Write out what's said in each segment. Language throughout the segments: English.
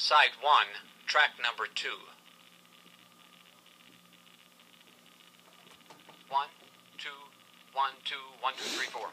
Side 1, track number 2. 1, 2, 1, 2, 1, 2, 3, 4.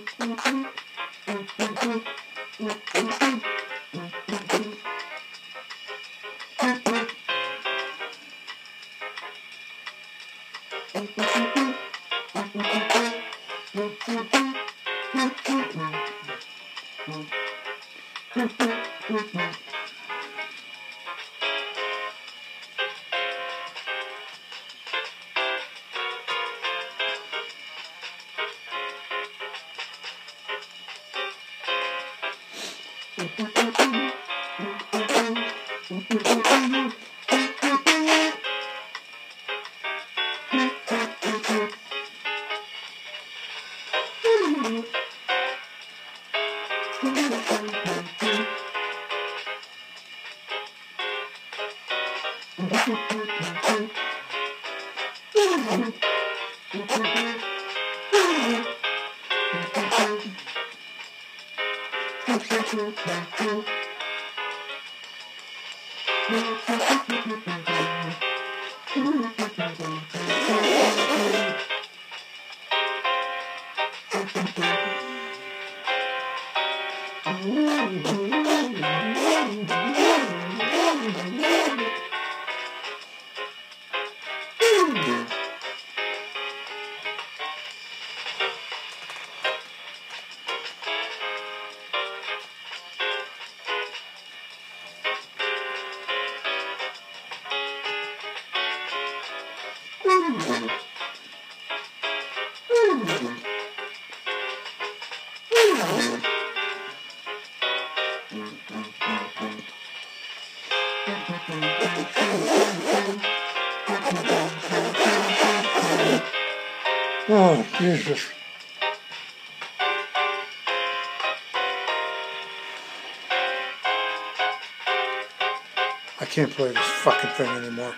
Oh, Jesus. I can't play this fucking thing anymore.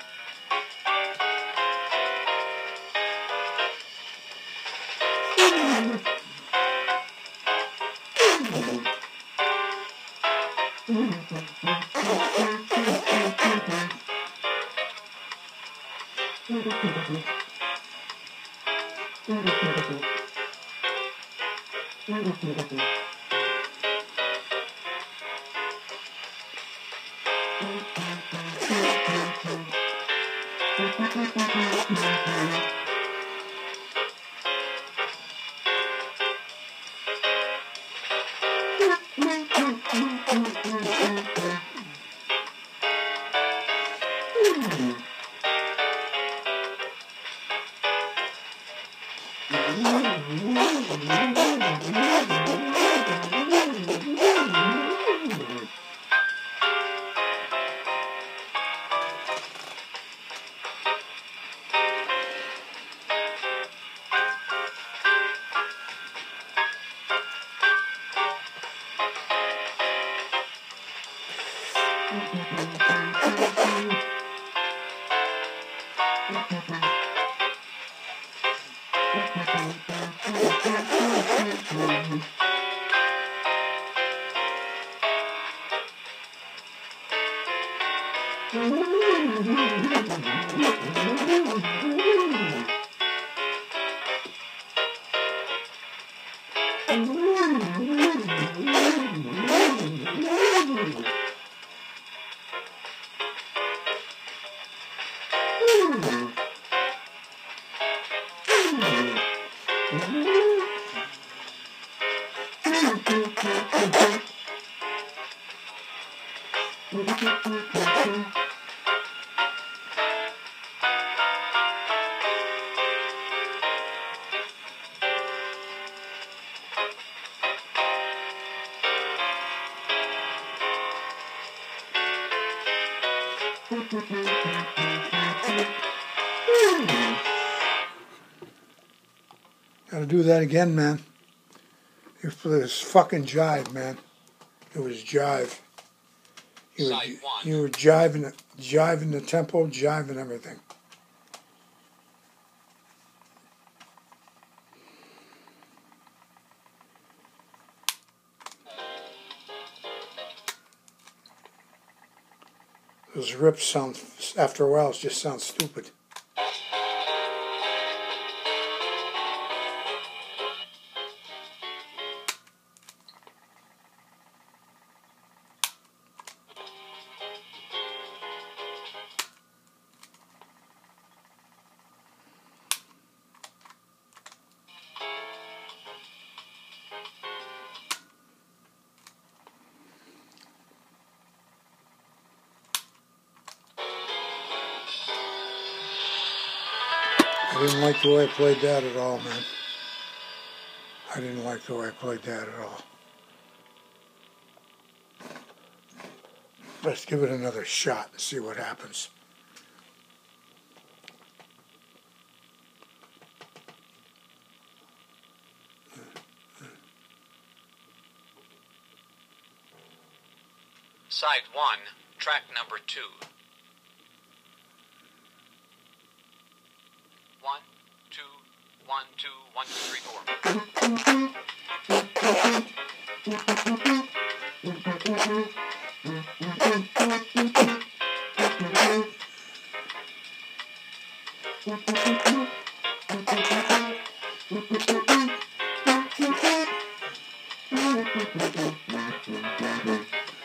Gotta do that again, man. You play this fucking jive, man. It was jive. You were jiving the tempo, jiving everything. Those rips sound, after a while, it just sounds stupid. I didn't like the way I played that at all, man. I didn't like the way I played that at all. Let's give it another shot and see what happens. Side 1, track number 2. 1, 2, 1, 2, 1, 2, 3, 4.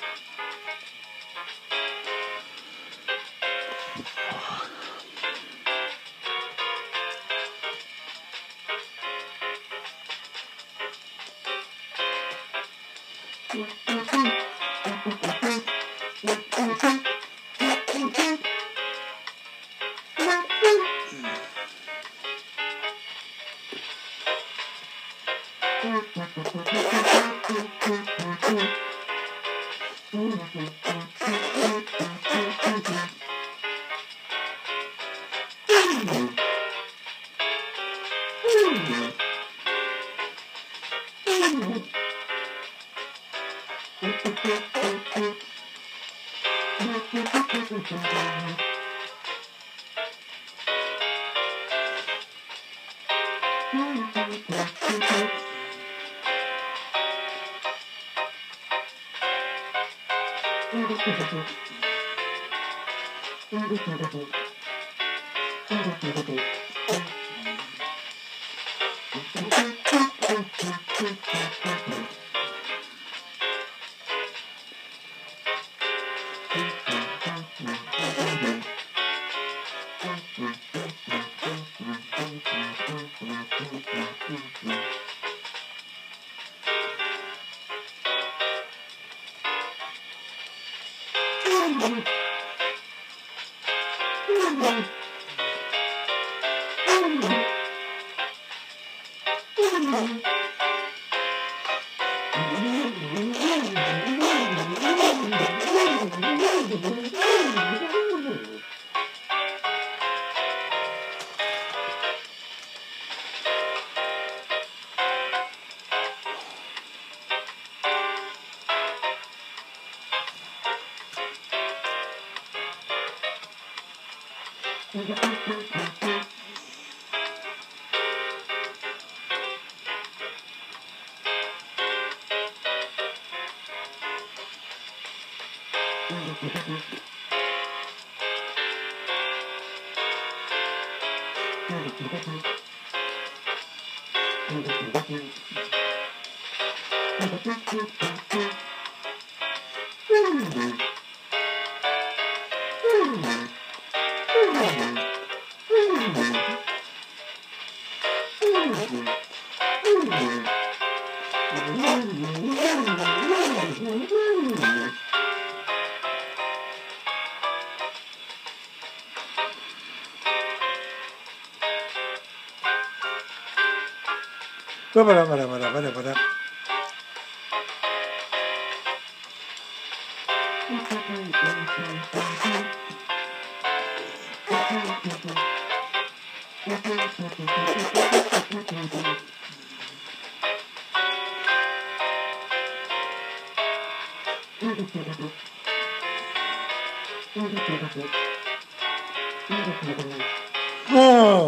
Oh!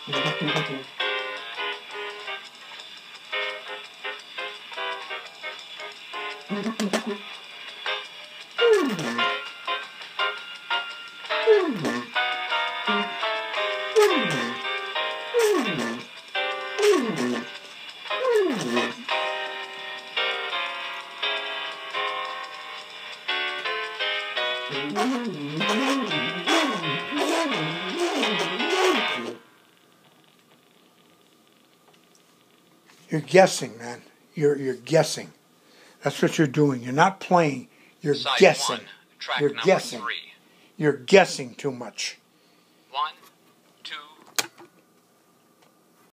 You're guessing, man. You're guessing. That's what you're doing. You're not playing. You're Side guessing. one, track You're number guessing. 3. You're guessing too much. 1,